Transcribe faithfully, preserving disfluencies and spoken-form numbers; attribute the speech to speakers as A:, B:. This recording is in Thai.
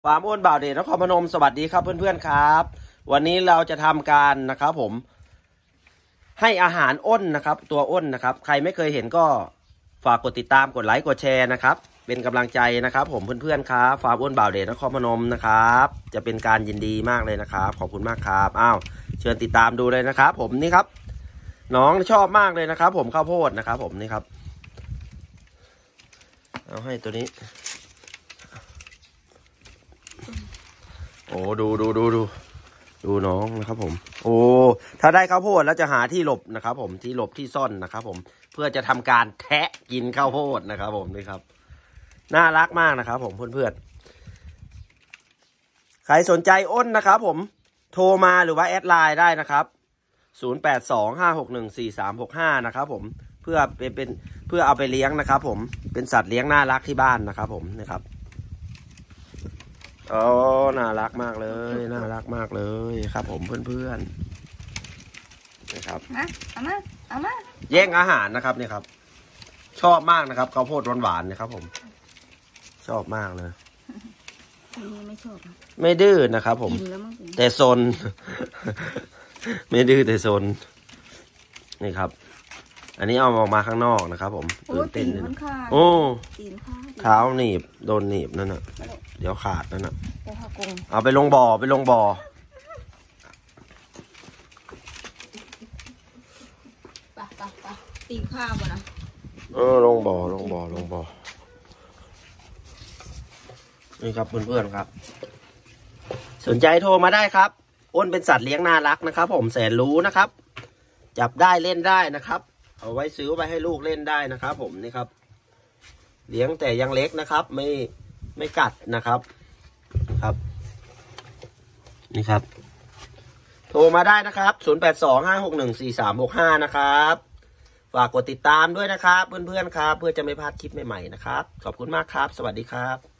A: ฟาร์มอ้นบ่าวเดชนครพนมสวัสดีครับเพื่อนๆครับวันนี้เราจะทำการนะครับผมให้อาหารอ้นนะครับตัวอ้นนะครับใครไม่เคยเห็นก็ฝากกดติดตามกดไลค์กดแชร์นะครับเป็นกำลังใจนะครับผมเพื่อนๆครับฟาร์มอ้นบ่าวเดชนครพนมนะครับจะเป็นการยินดีมากเลยนะครับขอบคุณมากครับอ้าวเชิญติดตามดูเลยนะครับผมนี่ครับน้องชอบมากเลยนะครับผมข้าวโพดนะครับผมนี่ครับเอาให้ตัวนี้โอ้ดูดูดูดูดูน้องนะครับผมโอ้ถ้าได้ข้าวโพดแล้วจะหาที่หลบนะครับผมที่หลบที่ซ่อนนะครับผมเพื่อจะทำการแทะกินข้าวโพดนะครับผมนี่ครับน่ารักมากนะครับผมเพื่อนๆใครสนใจอ้นนะครับผมโทรมาหรือว่าแอดไลน์ได้นะครับศูนย์ แปด สอง ห้า หก หนึ่ง สี่ สาม หก ห้านะครับผมเพื่อเป็นเป็นเพื่อเอาไปเลี้ยงนะครับผมเป็นสัตว์เลี้ยงน่ารักที่บ้านนะครับผมนะครับโอ้น่ารักมากเลยน่ารักมากเลยครับผมเพื่อนๆนะครับ
B: มาเอามาเอามา
A: แย่งอาหารนะครับเนี่ยครับชอบมากนะครับข้าวโพดหวานๆนะครับผมชอบมากเลย
B: อันนี้ไม่ชอบ
A: ไม่ดื้อนะครับผมแต่ซนไม่ดื้อแต่ซนนี่ครับอันนี้เอาออกมาข้างนอกนะครับผมตื่นเต้นเลยโอ้เท้าหนีบโดนหนีบนั่นน่ะเดี๋ยวขาดนั่นน่ะเอาไปลงบ่อไปลงบ่อ
B: ปะปะปะตีข้าวนะ
A: เออลงบ่อลงบ่อลงบ่อนี่ครับเพื่อนๆครับสนใจโทรมาได้ครับอ้นเป็นสัตว์เลี้ยงน่ารักนะครับผมแสนรู้นะครับจับได้เล่นได้นะครับเอาไว้ซื้อไปให้ลูกเล่นได้นะครับผมนี่ครับเลี้ยงแต่ยังเล็กนะครับไม่ไม่กัดนะครับครับนี่ครับโทรมาได้นะครับศูนย์ แปด สอง ห้า หก หนึ่ง สี่ สาม หก ห้านะครับฝากกดติดตามด้วยนะครับเพื่อนๆครับเพื่อจะไม่พลาดคลิปใหม่ๆนะครับขอบคุณมากครับสวัสดีครับ